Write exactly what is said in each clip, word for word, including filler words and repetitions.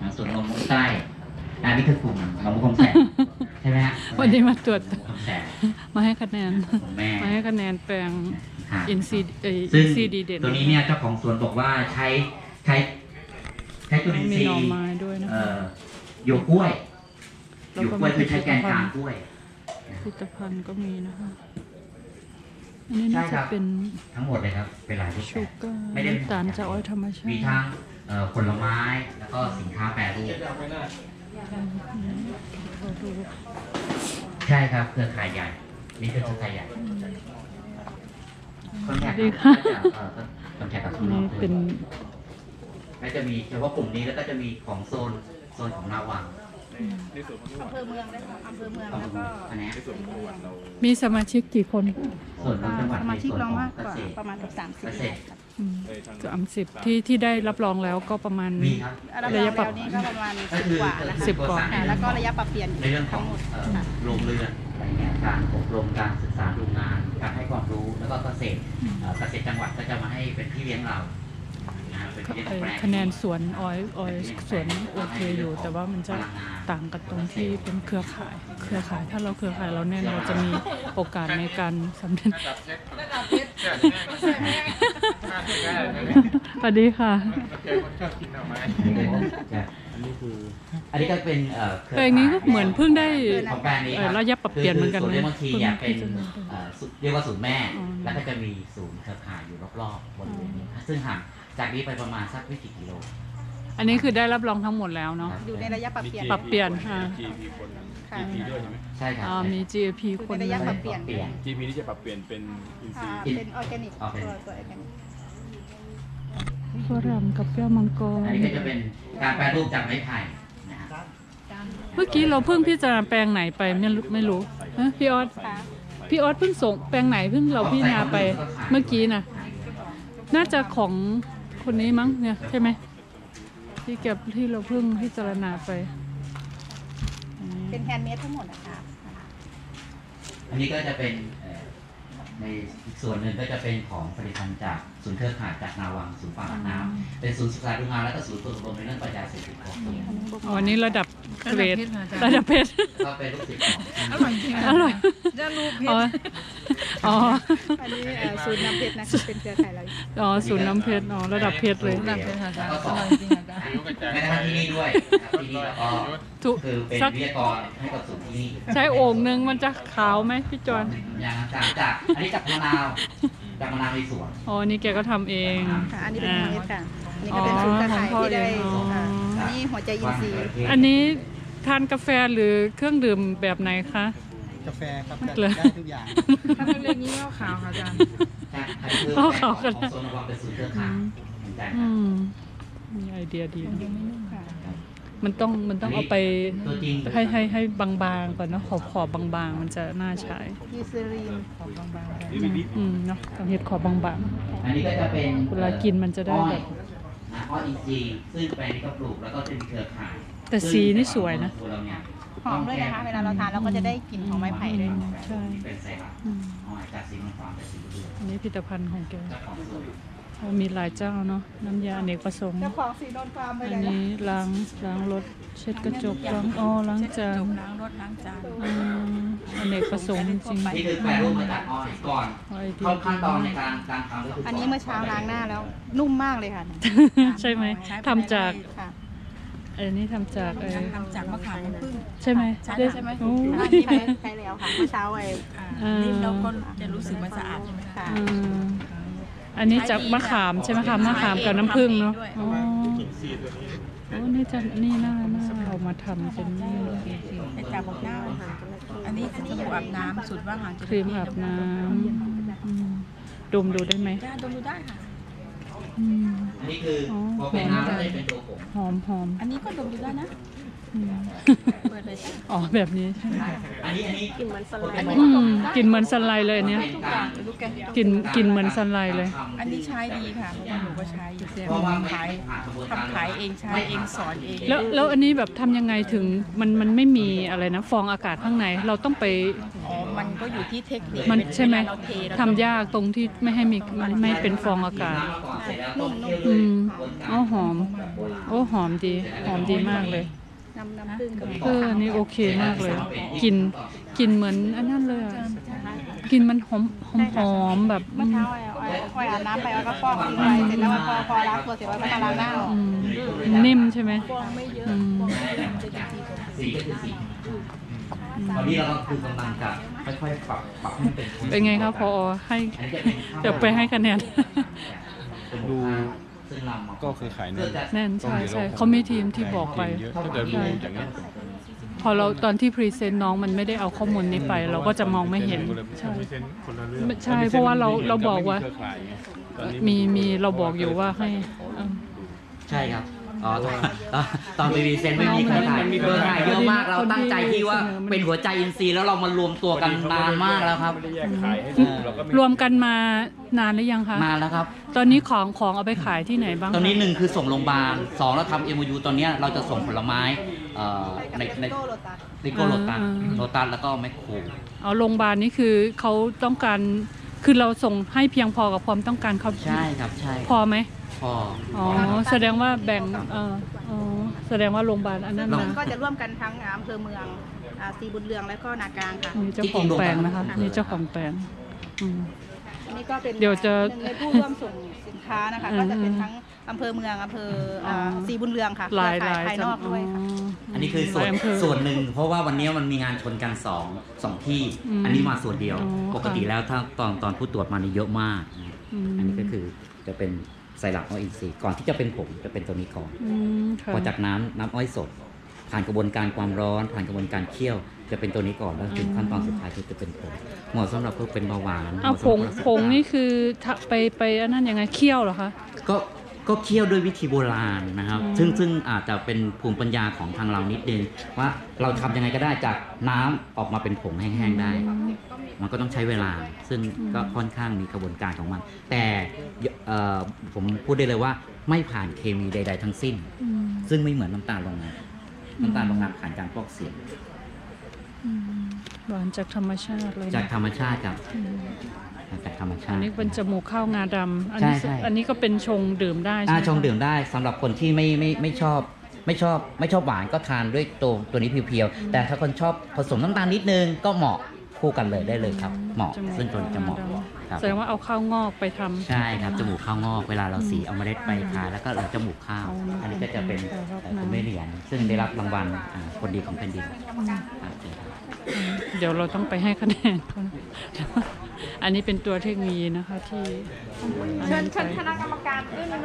ส่วนนมมุกใต้อันนี้คือกลุ่มนมมุกคมแสนใช่ไหมฮะวันนี้มาตรวจคมแสนมาให้คะแนนมาให้คะแนนแปลงอินซีเออินซีดีเด่นตัวนี้เนี่ยเจ้าของสวนบอกว่าใช้ใช้ใช้ตัวอินซีเอ่อหยวกกล้วยหยวกกล้วยคือใช้แกนกลางกล้วยผลิตภัณฑ์ก็มีนะคะอันนี้น่าจะเป็นทั้งหมดเลยครับเป็นหลายรูปแบบไม่ได้น้ำตาลจากอ้อยธรรมชาติมีทั้งผลไม้แล้วก็สินค้าแปรรูปใช่ครับเครือข่ายใหญ่นี่คือเครือข่ายใหญ่คนแขกก็จะคนแขกกับข้างนอกเป็นก็จะมีเฉพาะกลุ่มนี้แล้วก็จะมีของโซนโซนของนาวังอำเภอเมืองได้ค่ะอำเภอเมืองแล้วก็มีสมาชิกกี่คนส่วนจังหวัดสมาชิกเรามากกว่าประมาณกับสามสิบสามสิบที่ที่ได้รับรองแล้วก็ประมาณระยะปรับนี้ก็ประมาณสิบกว่านะคะสิบกว่าแล้วก็ระยะปรับเปลี่ยนในเรื่องของโรงเรือนอะไรเงี้ยการอบรมการศึกษาดูงานการให้ความรู้แล้วก็เกษตรเกษตรจังหวัดก็จะมาให้เป็นพี่เลี้ยงเราคะแนนสวนออยออยสวนโอเคอยู่แต่ว่ามันจะต่างกันตรงที่เป็นเครือข่ายเครือข่ายถ้าเราเครือข่ายเราแน่นเราจะมีโอกาสในการสำเร็จสวัสดีค่ะอันนี้คืออันนี้ก็เป็นแปลงนี้ก็เหมือนเพิ่งได้ระยะปรับเปลี่ยนเหมือนกันนะบางทีอยากเป็นเรียกว่าศูนย์แม่แล้วก็จะมีศูนย์เครือข่ายอยู่รอบๆบริเวณนี้ซึ่งห่างจากนี้ไปประมาณสักไม่กี่กิโลอันนี้คือได้รับรองทั้งหมดแล้วเนาะอยู่ในระยะปรับเปลี่ยนปรับเปลี่ยนค่ะใช่ครับมี จี เอ พี คนในระยะปรับเปลี่ยนจี พี ที่จะปรับเปลี่ยนเป็นอินทรีย์เป็นออร์แกนิกตัวตัวออร์แกนิกฝรั่งกับแก้วมังกรอันนี้ก็จะเป็นการแปรรูปจากไม้ไผ่เมื่อกี้เราเพิ่งพิจารณาแปลงไหนไปไม่รู้ไม่รู้พี่ออสพี่ออสเพิ่งส่งแปลงไหนเพิ่งเราพิจารณาไปเมื่อกี้นะน่าจะของคนนี้มั้งเนี่ยใช่ไหมที่เก็บที่เราเพิ่งพิจารณาไปเป็นแฮนด์เมดทั้งหมดนะคะอันนี้ก็จะเป็นในอีกส่วนหนึ่งก็จะเป็นของผลิตภัณฑ์จากศูนย์เครือข่ายจากนาวังศูนย์ปากน้ำเป็นศูนย์ศึกษาดูงานและก็ศูนย์ฝึกอบรมในเรื่องปรัชญาเศรษฐกิจพอเพียงอ๋อนี้ระดับเกรดระดับเพชรก็เป็นลูกศิษย์ของอร่อยจริงอร่อยจะรูปเพชรอ๋ออันนี้ศูนย์น้ำเพชรนะเป็นเครือข่ายเราอ๋อศูนย์น้ำเพชรอ๋อระดับเพชรเลยระดับเพชรค่ะแล้วก็สอนไม่ได้ที่นี่ด้วยที่นี่แล้วก็คือเป็นวิทยากรให้กับศูนย์ที่นี่ใช้โอ่งหนึ่งมันจะขาวไหมพี่จอนอย่างจากจากอันนี้จากมะนาวจากมะนาวในสวนอ๋อนี่แกก็ทำเองค่ะอันนี้เป็นเม็ดค่ะอันนี้ก็เป็นศูนย์เครือข่ายที่ได้ค่ะอันนี้หัวใจอินทรีย์อันนี้ทานกาแฟหรือเครื่องดื่มแบบไหนคะกาแฟครับได้ทุกอย่างถ้าเป็นเรื่องนี้ก็ขาวค่ะอาจารย์ข้าวขาวกันโซนวังเป็นศูนย์เครือข่ายมีไอเดียดีมันต้องมันต้องเอาไปให้ให้ให้บางๆก่อนเนาะขอบขอบบางๆมันจะน่าใช้ยูซรีนขอบบางๆอืมเนาะต้องเห็ดขอบบางๆอันนี้ก็จะเป็นเวลากินมันจะได้แบบอ้อยอินทรีย์ซึ่งแปลงนี้ก็ปลูกแล้วก็จะมีเครือข่ายแต่สีนี่สวยนะหอมด้วยนะคะเวลาเราทานเราก็จะได้กลิ่นของไม้ไผ่ด้วยใช่เป็นไซรัปอ้อยจากสีมันฟางเป็นสีเหลืองอันนี้ผลิตภัณฑ์ของแกมีหลายเจ้าเนาะน้ำยาอเนกประสงค์เจ้าของสีนนฟาร์มไปเลยอันนี้ล้างล้างรถเช็ดกระจกล้างอ๋อล้างจานล้างรถล้างจานอเนกประสงค์จริงๆนี่คือแปรรูปมาจากอ้อยก่อนเข้าขั้นตอนในการการทำก็คืออันนี้เมื่อเช้าล้างหน้าแล้วนุ่มมากเลยค่ะใช่ไหมทำจากอันนี้ทำจากเออทำจากมะขามน้ำผึ้งใช่ไหมใช่ใช่ไหมใช่แล้วค่ะเมื่อเช้าไอ้นี่เราก็จะรู้สึกมันสะอาดใช่ไหมคะอันนี้จากมะขามใช่ไหมคะมะขามกับน้ำผึ้งเนาะอ๋อโอ้นี่จะนี่น่าน่าเอามาทำเป็นนี่เป็นจากบอกหน้าอันนี้สบู่อาบน้ำสูตรว่าหางครีมอาบน้ำดมดูได้ไหมได้ดมดูได้ค่ะอันนี้คือพอเป็นน้ำแล้วจะเป็นตัวผงหอมหอมอันนี้ก็ดมดูได้นะอืมเปิดเลยจ้ะอ๋อแบบนี้ใช่ไหมอันนี้อันนี้กลิ่นเหมือนสไลด์อืมกลินเหมือนสันไลเลยอันเนี้ยทุกอย่างลูกแกะกลินกลินเหมือนสันไลเลยอันนี้ใช้ดีค่ะเพราะว่าหนูก็ใช้อยู่เพราะว่าไม่ขายทำขายเองใช้เองสอนเองแล้วแล้วอันนี้แบบทำยังไงถึงมันมันไม่มีอะไรนะฟองอากาศข้างในเราต้องไปอ๋อมันก็อยู่ที่เทคนิคมันใช่ไหมเวลาเราเทเราทำยากตรงที่ไม่ให้มีมันไม่เป็นฟองอากาศนุ่มอืมอ๋อหอม โอ้หอมดี หอมดีมากเลยๆน้ำน้ำผึ้งกับเอออันนี้โอเคมากเลยกลินกลินเหมือนอันนั้นเลยอ่ะกลินมันหอมหอมหอมแบบเมื่อเช้าไอ้อ้อยอ้อยอาบน้ำไปอ้อยก็ฟอกทิ้งไว้เสร็จแล้วพอพอล้างตัวเสร็จแล้วก็มาล้างหน้าออกอืมนิ่มใช่ไหมฟองไม่เยอะอืมฟองไม่เยอะจะดีกว่าสีก็คือสีตอนนี้เราก็คือกำลังจะค่อยๆปรับปรับให้เป็นเป็นไงครับพอให้อันนี้จะเป็นเดี๋ยวไปให้คะแนนดูซึ่งเรามาก็คือขายแน่นแน่นใช่ใช่เขามีทีมที่บอกไปเยอะถ้าเกิดดูอย่างเงี้ยพอเราตอนที่พรีเซนต์น้องมันไม่ได้เอาข้อมูลนี้ไป เราก็จะมองไม่เห็น ใช่เส้นคนละเรื่องใช่เพราะว่าเราเราบอกว่าเครือข่ายไงตอนนี้มีมีเราบอกอยู่ว่าให้เออใช่ครับ อ๋อตอนตอนตอนไปรีเซนไม่มีเครือข่ายมีเครือข่ายเยอะมาก เราตั้งใจที่ว่าเป็นหัวใจอินทรีย์แล้วเรามารวมตัวกันนานมากแล้วครับไม่ได้แยกขายให้ดูเราก็ไม่รวมกันมานานหรือยังคะนานแล้วครับตอนนี้ของของเอาไปขายที่ไหนบ้างคะตอนนี้หนึ่งคือส่งโรงพยาบาลสองเราทำเอ็มยูตอนเนี้ยเราจะส่งผลไม้เอ่อในในโต้โรตัสนิโกโลตัสโลตัสแล้วก็แมคโครเอาโรงพยาบาลนี่คือเขาต้องการคือเราส่งให้เพียงพอกับความต้องการเขาใช่ครับใช่พอไหมพออ๋อแสดงว่าแบ่งเอออ๋อแสดงว่าโรงพยาบาลอันนั้นเรานะก็จะร่วมกันทั้งอำเภอเมืองอ่าสีบุญเรืองและก็นากลางค่ะนี่เจ้าของแปลงนะคะนี่เจ้าของแปลงอืมอันนี้ก็เป็นเดี๋ยวจะหนึ่งในผู้ร่วมส่งสินค้านะคะอืมก็จะเป็นทั้งอำเภอเมืองอำเภออ่าอ๋อสีบุญเรืองค่ะหลายเคหรือลายข่ภายนอกด้วยค่ะอันนี้คือส่วนหลายอำเภอส่วนหนึ่งเพราะว่าวันนี้มันมีงานชนกันสองสองที่อืมอันนี้มาส่วนเดียวอ๋อปกติแล้วถ้าตอนตอนผู้ตรวจมานี่เยอะมากมอันนี้ก็คือจะเป็นไซรัปอ้อยอินทรีย์ก่อนที่จะเป็นผงจะเป็นตัวนี้ก่อนอืมค่ะพอจากน้ำน้ำอ้อยสด ผ่านกระบวนการความร้อน ผ่านกระบวนการเคี่ยวจะเป็นตัวนี้ก่อนแล้วถึงขั้นตอนสุดท้ายที่จะเป็นผงเหมาะสำหรับพวกเป็นเบาหวานเอาหผมาะงสำหรับผงนี่คือถ้าไปไปอันนั้นยังไงเคี่ยวเหรอคะก็ก็เคี่ยวด้วยวิธีโบราณนะครับอืมซึ่งซึ่งอาจจะเป็นภูมิปัญญาของทางเรานิดนึงว่าเราทำยังไงก็ได้จากน้ำออกมาเป็นผงแห้งๆได้ มันก็ต้องใช้เวลา ซึ่งก็ค่อนข้างมีกระบวนการของมัน แต่เอ่อผมพูดได้เลยว่าไม่ผ่านเคมีใด ๆ ทั้งสิ้นอืมซึ่งไม่เหมือนน้ำตาลโรงงานน้ำตาลโรงงานผ่านการฟอกเสียงอืมหวานจากธรรมชาติเลยนะจากธรรมชาติครับอืมจากธรรมชาอันตินี้เป็นจมูกข้าวงาดำอันใช่นี้ใช่อันนี้ก็เป็นชงดื่มได้ใช่อ่าไหมชงดื่มได้สำหรับคนที่ไม่ไม่ไม่ชอบไม่ชอบไม่ชอบหวานก็ทานด้วยตัวตัวนี้เพียวๆแต่ถ้าคนชอบผสมน้ำตาลนิดนึงก็เหมาะคู่กันเลยได้เลยครับ เหมาะจมูกซึ่งตัวนี้จะเหมาะข้าวงดครับแสดงว่าเอาข้าวงอกไปทำใช่ครับจมูกข้าวงอกเวลาเราสีเอาเมล็ดไปทานแล้วก็เราจมูกข้าวอ๋ออัอันนี้ก็จะเป็นแต่รับเอ่อน้ำคุณแม่เหรียญซึ่งได้รับรางวัลอ่าคนดีของแผ่นดินครับเชิญครับอืมเดี๋ยวเราต้องไปให้คะแนนเขานะอันนี้เป็นตัวเทคโนโลยีนะคะที่เชิญอัเชิญนคนั้นณะไปกรรมการด้วยนะ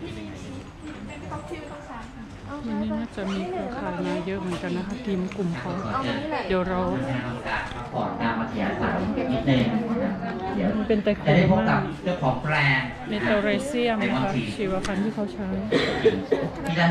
วันนี้น่าจะมีเครือข่ายมาเยอะเหมือนกันนะคะ ทีมกลุ่มเขาเดี๋ยวเราขอตามมาเทียสารนิดนึงเดี๋ยวมันเป็นไตรโคจะได้พบมากับเจ้าของแบรนด์เมทาเรเซียมนะคะชีวพันธุ์ที่เขาใช้ที่ด้าน